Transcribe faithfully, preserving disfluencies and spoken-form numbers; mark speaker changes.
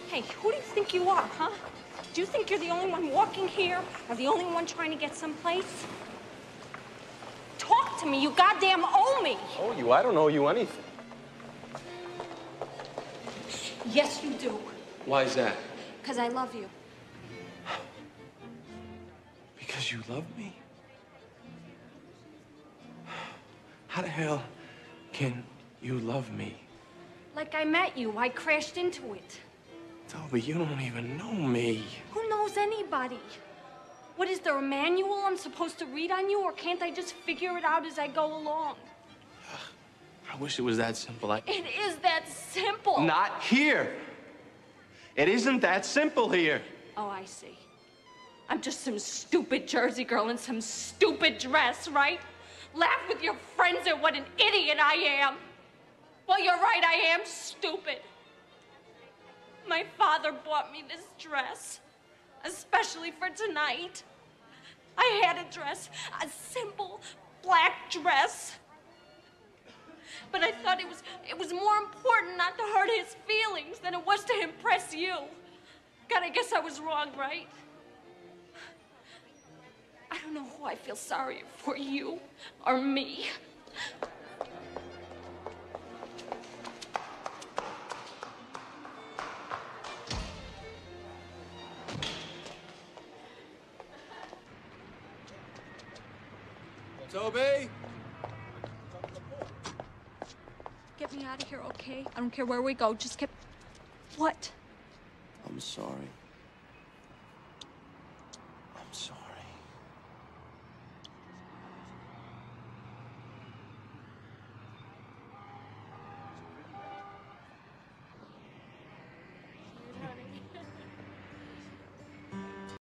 Speaker 1: Hey, who do you think you are, huh? Do you think you're the only one walking here, or the only one trying to get someplace? Talk to me, you goddamn owe me!
Speaker 2: Owe you? I don't owe you anything.
Speaker 1: Yes, you do.
Speaker 2: Why is that?
Speaker 1: Because I love you.
Speaker 2: Because you love me? How the hell can you love me?
Speaker 1: Like I met you, I crashed into it.
Speaker 2: Toby, you don't even know me.
Speaker 1: Who knows anybody? What, is there a manual I'm supposed to read on you, or can't I just figure it out as I go along?
Speaker 2: I wish it was that simple. I...
Speaker 1: It is that simple.
Speaker 2: Not here. It isn't that simple here.
Speaker 1: Oh, I see. I'm just some stupid Jersey girl in some stupid dress, right? Laugh with your friends at what an idiot I am. Well, you're right, I am stupid. My father bought me this dress, especially for tonight. I had a dress, a simple black dress. But I thought it was, it was more important not to hurt his feelings than it was to impress you. God, I guess I was wrong, right? I don't know who I feel sorry for, you or me.
Speaker 2: Toby?
Speaker 1: Get me out of here, okay? I don't care where we go, just get... What?
Speaker 2: I'm sorry. I'm sorry.